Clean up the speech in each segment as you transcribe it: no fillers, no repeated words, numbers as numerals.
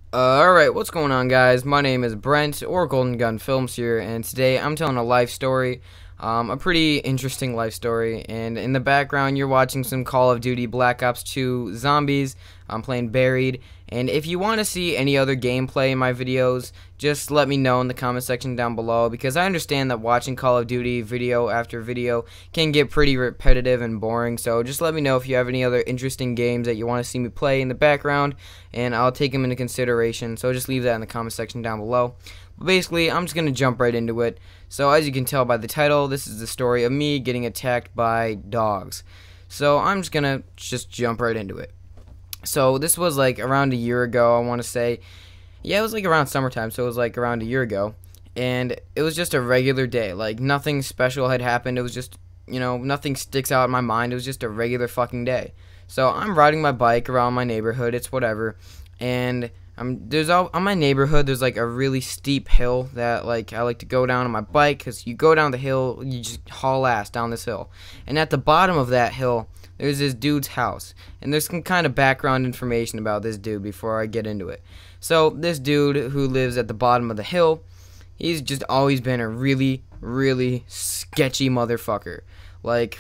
Alright, what's going on, guys? My name is Brent, or Golden Gun Films here, and today I'm telling a life story, a pretty interesting life story, and in the background you're watching some Call of Duty Black Ops 2 Zombies. I'm playing Buried, and if you want to see any other gameplay in my videos, just let me know in the comment section down below, because I understand that watching Call of Duty video after video can get pretty repetitive and boring, so just let me know if you have any other interesting games that you want to see me play in the background, and I'll take them into consideration, so just leave that in the comment section down below. But basically, I'm just going to jump right into it. So as you can tell by the title, this is the story of me getting attacked by dogs. So I'm just going to jump right into it. So this was like around a year ago, I want to say. Yeah, it was like around summertime, so it was like around a year ago. And it was just a regular day. Like nothing special had happened. It was just, nothing sticks out in my mind. It was just a regular fucking day. So I'm riding my bike around my neighborhood. It's whatever. And on my neighborhood, there's like a really steep hill that like I like to go down on my bike, because you go down the hill, you just haul ass down this hill. And at the bottom of that hill, there's this dude's house, and there's some kind of background information about this dude before I get into it. So this dude who lives at the bottom of the hill, he's just always been a really, really sketchy motherfucker. Like,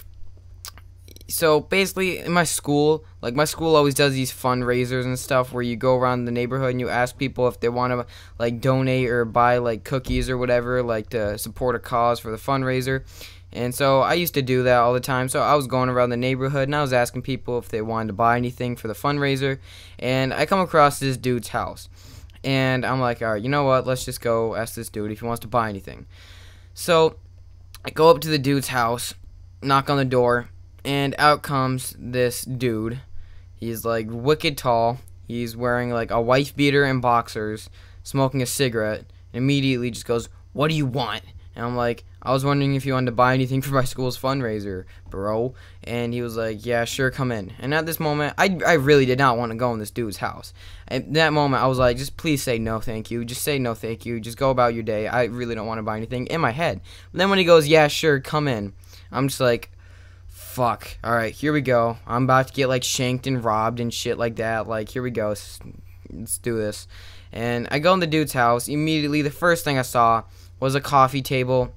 so basically in my school, like my school always does these fundraisers and stuff where you go around the neighborhood and you ask people if they want to like donate or buy like cookies or whatever, like to support a cause for the fundraiser. And so I used to do that all the time. So I was going around the neighborhood and I was asking people if they wanted to buy anything for the fundraiser. And I come across this dude's house. And I'm like, alright, you know what? Let's just go ask this dude if he wants to buy anything. So I go up to the dude's house, knock on the door, and out comes this dude. He's like wicked tall. He's wearing like a wife beater and boxers, smoking a cigarette, and immediately just goes, "What do you want?" And I'm like, "I was wondering if you wanted to buy anything for my school's fundraiser, bro." And he was like, "Yeah, sure, come in." And at this moment, I really did not want to go in this dude's house. At that moment, I was like, just please say no thank you. Just say no thank you. Just go about your day. I really don't want to buy anything, in my head. But then when he goes, "Yeah, sure, come in," I'm just like, fuck. Alright, here we go. I'm about to get like shanked and robbed and shit like that. Like, here we go. Let's do this. And I go in the dude's house. Immediately, the first thing I saw was a coffee table.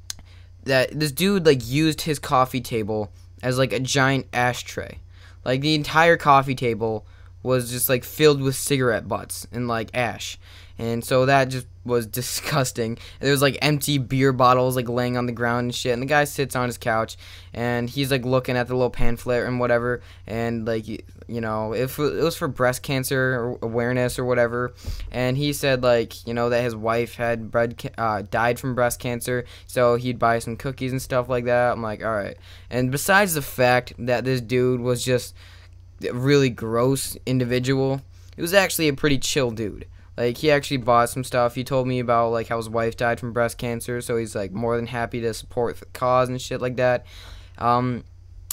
That this dude like used his coffee table as like a giant ashtray. Like the entire coffee table was just like filled with cigarette butts and like ash. And so that just was disgusting. There was like empty beer bottles like laying on the ground and shit. And the guy sits on his couch and he's like looking at the little pamphlet and whatever. And like, if it was for breast cancer awareness or whatever. And he said like, that his wife had died from breast cancer. So he'd buy some cookies and stuff like that. I'm like, all right. And besides the fact that this dude was just a really gross individual, he was actually a pretty chill dude. Like, he actually bought some stuff. He told me about, like, how his wife died from breast cancer, so he's, like, more than happy to support the cause and shit like that. And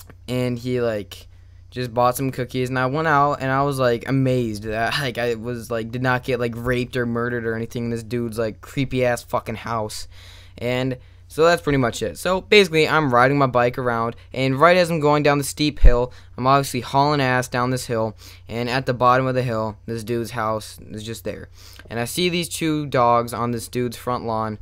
he, like, just bought some cookies, and I went out, and I was, like, amazed that, like, I was, like, did not get, like, raped or murdered or anything in this dude's, like, creepy-ass fucking house. And so that's pretty much it. So basically, I'm riding my bike around, and right as I'm going down the steep hill, I'm obviously hauling ass down this hill, and at the bottom of the hill, this dude's house is just there. And I see these two dogs on this dude's front lawn,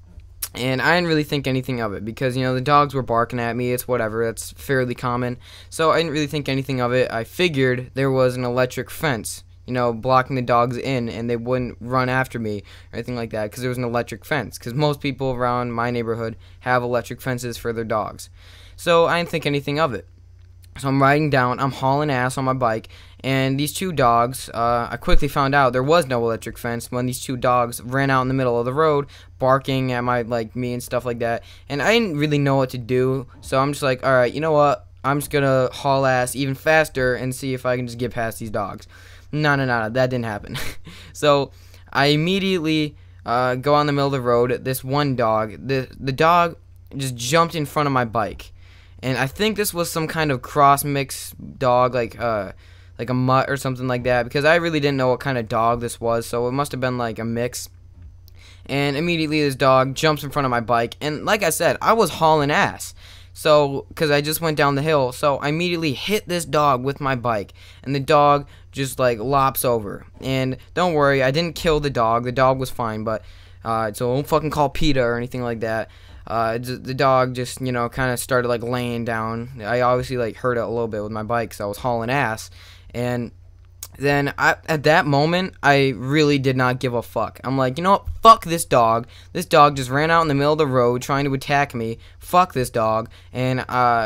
and I didn't really think anything of it, because, the dogs were barking at me. It's whatever. That's fairly common. So I didn't really think anything of it. I figured there was an electric fence, blocking the dogs in, and they wouldn't run after me or anything like that, because there was an electric fence, because most people around my neighborhood have electric fences for their dogs. So I didn't think anything of it. So I'm riding down, I'm hauling ass on my bike, and these two dogs, I quickly found out there was no electric fence when these two dogs ran out in the middle of the road, barking at me and stuff like that, and I didn't really know what to do, so I'm just like, alright, you know what, I'm just gonna haul ass even faster and see if I can just get past these dogs. No, that didn't happen. So I immediately go on the middle of the road. This one dog, the dog just jumped in front of my bike, and I think this was some kind of cross mix dog, like a mutt or something like that, because I really didn't know what kind of dog this was, so it must have been like a mix. And immediately this dog jumps in front of my bike, and like I said, I was hauling ass. So, because I just went down the hill, so I immediately hit this dog with my bike, and the dog just like lops over. And don't worry, I didn't kill the dog. The dog was fine, but so don't fucking call PETA or anything like that. The dog just, you know, kind of started like laying down. I obviously like hurt it a little bit with my bike, so I was hauling ass. And then at that moment, I really did not give a fuck. I'm like, you know what? Fuck this dog. This dog just ran out in the middle of the road trying to attack me. Fuck this dog. And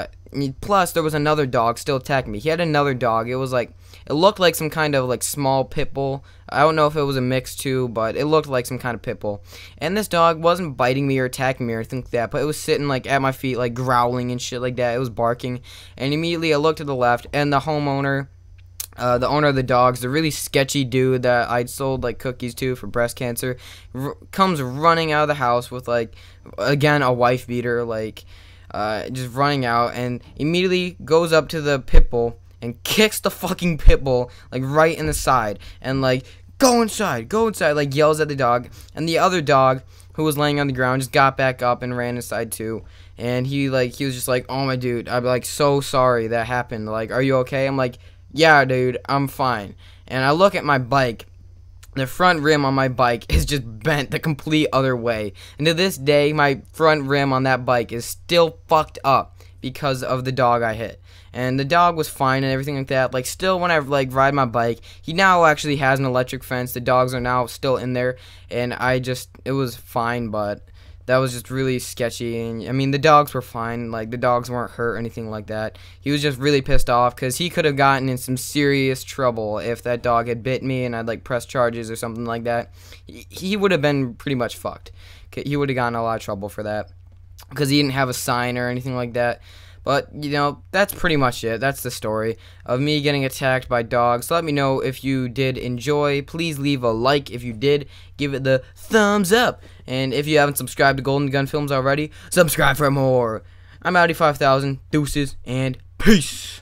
plus, there was another dog still attacking me. He had another dog. It was like, it looked like some kind of like small pit bull. I don't know if it was a mix too, but it looked like some kind of pit bull. And this dog wasn't biting me or attacking me or anything like that, but it was sitting like at my feet, like growling and shit like that. It was barking. And immediately I looked to the left, and the homeowner, the owner of the dogs, the really sketchy dude that I'd sold like cookies to for breast cancer, comes running out of the house with like, again, a wife beater, like just running out, and immediately goes up to the pit bull and kicks the fucking pit bull like right in the side, and like, go inside, like yells at the dog. And the other dog, who was laying on the ground, just got back up and ran inside too. And he was just like, oh my dude, I'm like so sorry that happened, like, are you okay? I'm like, yeah dude, I'm fine. And I look at my bike. The front rim on my bike is just bent the complete other way, and to this day my front rim on that bike is still fucked up because of the dog I hit. And the dog was fine and everything like that. Like, still, when I like ride my bike, he now actually has an electric fence. The dogs are now still in there, and it was fine, but that was just really sketchy. And I mean, the dogs were fine, like the dogs weren't hurt or anything like that. He was just really pissed off because he could have gotten in some serious trouble if that dog had bit me and I'd like press charges or something like that. He would have been pretty much fucked. He would have gotten a lot of trouble for that because he didn't have a sign or anything like that. But, you know, that's pretty much it. That's the story of me getting attacked by dogs. Let me know if you did enjoy. Please leave a like if you did. Give it the thumbs up. And if you haven't subscribed to Golden Gun Films already, subscribe for more. I'm Audi 5000. Deuces and peace.